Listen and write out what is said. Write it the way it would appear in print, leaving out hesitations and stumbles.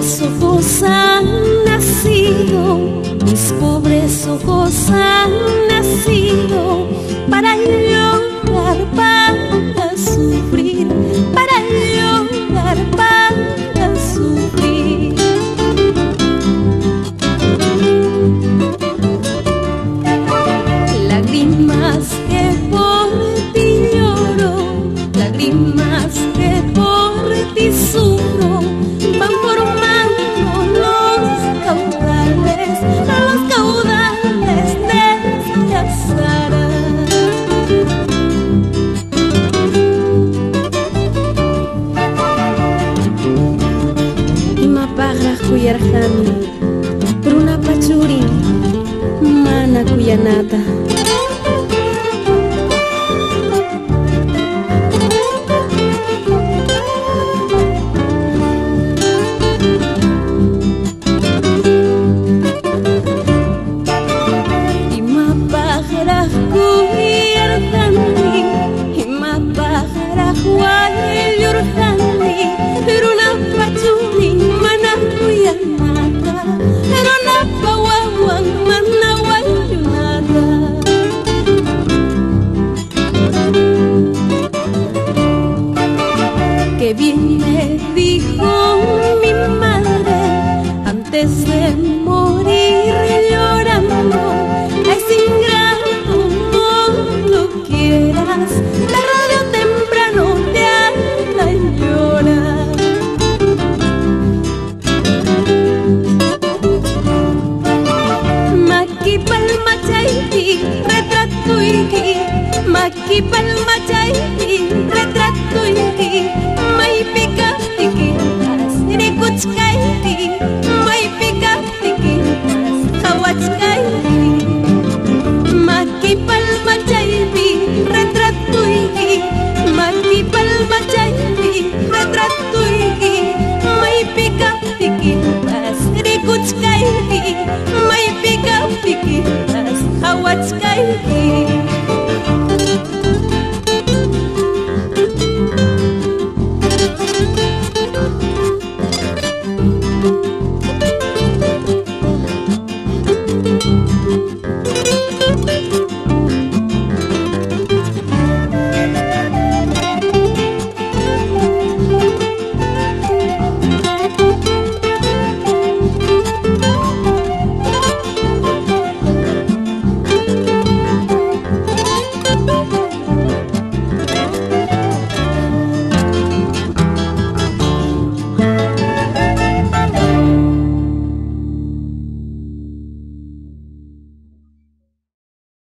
pobres ojos han nacido, mis pobres ojos han nacido para llorar, para sufrir, para llorar, para sufrir. Lágrimas que por ti lloro, lágrimas que por ti sufro, van formando los caudales de esta Sara. Imapagraj kuyarjani, Bruna Pachuri, mana kuyanata.